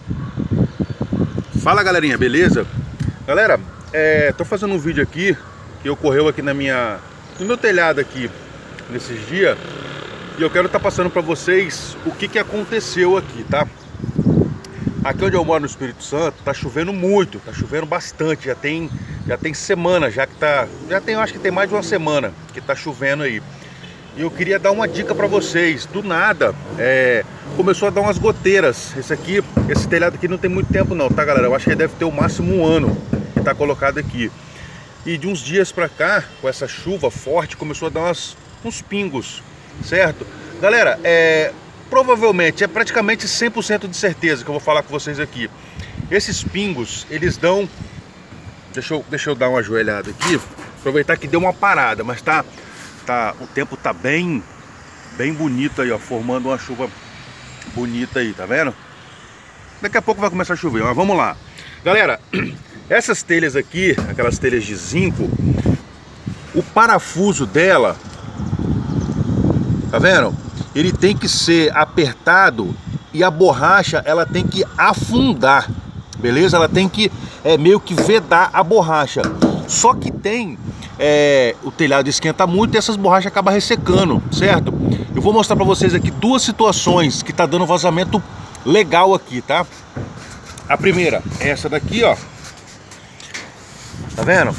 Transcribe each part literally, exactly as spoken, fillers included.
Fala galerinha, beleza? Galera, é, tô fazendo um vídeo aqui que ocorreu aqui na minha, no meu telhado aqui nesses dias. E eu quero estar tá passando para vocês o que que aconteceu aqui, tá? Aqui onde eu moro no Espírito Santo, tá chovendo muito, tá chovendo bastante. Já tem, já tem semana, já que tá, já tem, eu acho que tem mais de uma semana que tá chovendo aí. E eu queria dar uma dica para vocês. Do nada, é, começou a dar umas goteiras. Esse aqui, esse telhado aqui não tem muito tempo não, tá galera? Eu acho que deve ter o máximo um ano que tá colocado aqui. E de uns dias pra cá, com essa chuva forte, começou a dar umas, uns pingos, certo? Galera, é, provavelmente, é praticamente cem por cento de certeza que eu vou falar com vocês aqui. Esses pingos, eles dão... Deixa eu, deixa eu dar uma ajoelhada aqui. Aproveitar que deu uma parada, mas tá... Tá, o tempo tá bem, bem bonito aí, ó, formando uma chuva bonita aí, tá vendo? Daqui a pouco vai começar a chover, mas vamos lá. Galera, essas telhas aqui, aquelas telhas de zinco, o parafuso dela, tá vendo? Ele tem que ser apertado e a borracha, ela tem que afundar, beleza? Ela tem que, é, meio que vedar a borracha. Só que tem... É, o telhado esquenta muito e essas borrachas acabam ressecando, certo? Eu vou mostrar para vocês aqui duas situações que tá dando vazamento legal aqui, tá? A primeira é essa daqui, ó. Tá vendo?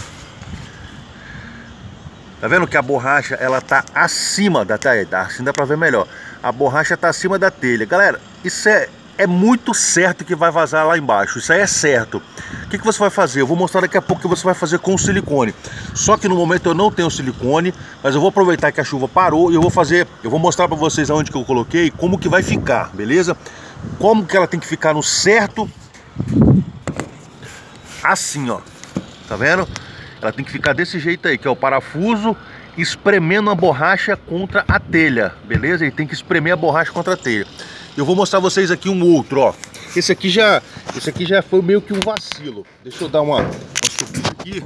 Tá vendo que a borracha, ela tá acima da telha, assim dá pra ver melhor. A borracha tá acima da telha. Galera, isso é, é muito certo que vai vazar lá embaixo, isso aí é certo. O que que você vai fazer? Eu vou mostrar daqui a pouco o que você vai fazer com o silicone. Só que no momento eu não tenho silicone, mas eu vou aproveitar que a chuva parou e eu vou fazer, eu vou mostrar para vocês aonde que eu coloquei, como que vai ficar, beleza? Como que ela tem que ficar no certo, assim, ó, tá vendo? Ela tem que ficar desse jeito aí, que é o parafuso espremendo a borracha contra a telha, beleza? Ele tem que espremer a borracha contra a telha. Eu vou mostrar vocês aqui um outro, ó. Esse aqui já, esse aqui já foi meio que um vacilo. Deixa eu dar uma, uma subida aqui.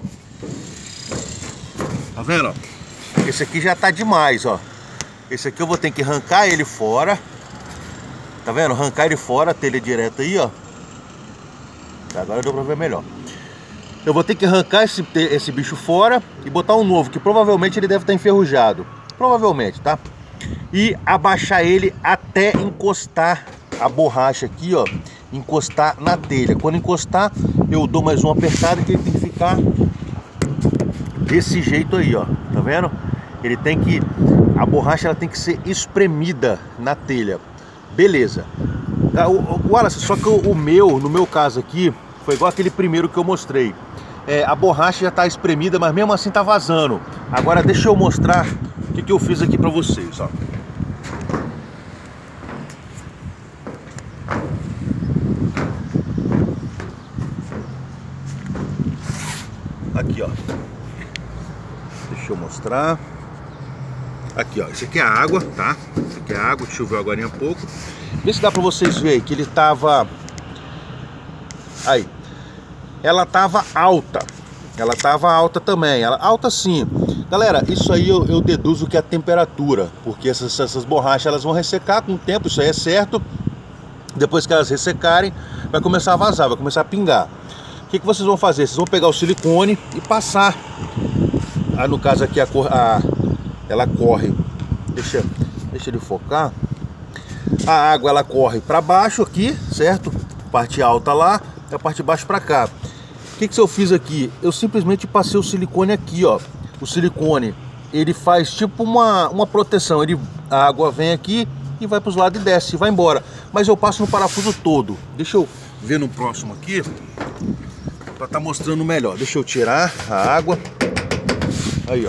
Tá vendo, ó? Esse aqui já tá demais, ó. Esse aqui eu vou ter que arrancar ele fora. Tá vendo? Arrancar ele fora, a telha direta aí, ó. Agora deu pra ver melhor. Eu vou ter que arrancar esse, esse bicho fora e botar um novo, que provavelmente ele deve estar enferrujado. Provavelmente, tá? E abaixar ele até encostar a borracha aqui, ó, encostar na telha. Quando encostar, eu dou mais uma apertada que ele tem que ficar desse jeito aí, ó. Tá vendo? Ele tem que, a borracha ela tem que ser espremida na telha. Beleza. Olha, só que o, o meu, no meu caso aqui, foi igual aquele primeiro que eu mostrei. É, a borracha já tá espremida, mas mesmo assim tá vazando. Agora deixa eu mostrar o que que eu fiz aqui pra vocês, ó. Aqui, ó. Deixa eu mostrar. Aqui, ó. Esse aqui é a água, tá? Esse aqui é a água que choveu agora há pouco. Vê se dá pra vocês verem que ele tava... Aí. Ela tava alta. Ela tava alta também. Ela... Alta sim. Galera, isso aí eu, eu deduzo que é a temperatura. Porque essas, essas borrachas elas vão ressecar com o tempo. Isso aí é certo. Depois que elas ressecarem, vai começar a vazar, vai começar a pingar. O que que vocês vão fazer? Vocês vão pegar o silicone e passar. Ah, no caso aqui a, cor, a ela corre. Deixa, deixa ele focar. A água ela corre para baixo aqui, certo? Parte alta lá, e a parte de baixo para cá. O que que eu fiz aqui? Eu simplesmente passei o silicone aqui, ó. O silicone, ele faz tipo uma, uma proteção. Ele, a água vem aqui e vai para os lados e desce, e vai embora. Mas eu passo no parafuso todo. Deixa eu ver no próximo aqui, para estar mostrando melhor. Deixa eu tirar a água. Aí, ó.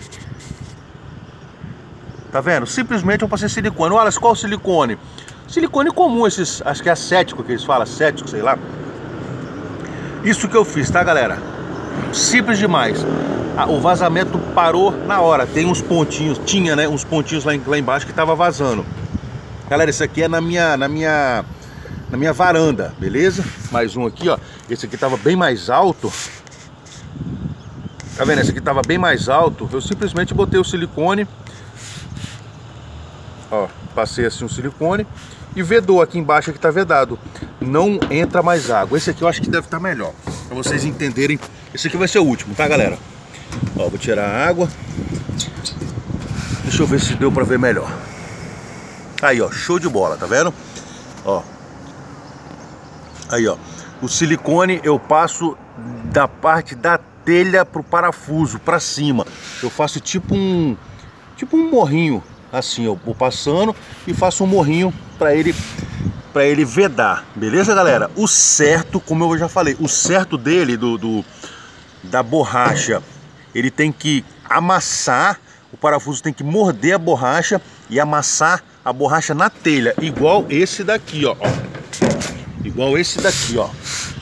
Tá vendo? Simplesmente eu passei silicone. Olha, qual silicone? Silicone comum, esses, acho que é acético que eles falam, acético, sei lá. Isso que eu fiz, tá, galera? Simples demais. Ah, o vazamento parou na hora. Tem uns pontinhos, tinha, né? Uns pontinhos lá, lá embaixo que tava vazando. Galera, isso aqui é na minha, na minha, na minha varanda, beleza? Mais um aqui, ó. Esse aqui tava bem mais alto. Tá vendo? Esse aqui tava bem mais alto. Eu simplesmente botei o silicone. Ó, passei assim o silicone e vedou aqui embaixo que tá vedado. Não entra mais água. Esse aqui eu acho que deve estar melhor, para vocês entenderem. Esse aqui vai ser o último, tá, galera? Ó, vou tirar a água. Deixa eu ver se deu para ver melhor. Aí, ó, show de bola, tá vendo? Ó. Aí, ó. O silicone eu passo da parte da telha pro parafuso, para cima. Eu faço tipo um tipo um morrinho, assim, eu vou passando e faço um morrinho para ele para ele vedar, beleza, galera? O certo, como eu já falei, o certo dele do, do da borracha, ele tem que amassar, o parafuso tem que morder a borracha e amassar a borracha na telha, igual esse daqui, ó, igual esse daqui, ó.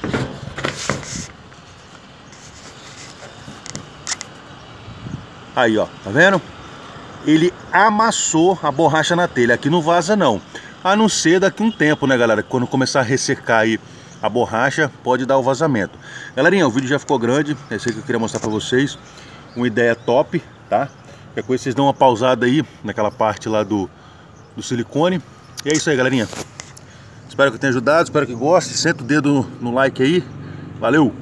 Aí, ó, tá vendo? Ele amassou a borracha na telha. Aqui não vaza não, a não ser daqui um tempo, né, galera? Quando começar a ressecar aí a borracha, pode dar o vazamento. Galerinha, o vídeo já ficou grande. É isso aí que eu queria mostrar pra vocês. Uma ideia top, tá? Qualquer coisa vocês dão uma pausada aí naquela parte lá do, do silicone. E é isso aí, galerinha. Espero que tenha ajudado, espero que goste. Senta o dedo no like aí. Valeu!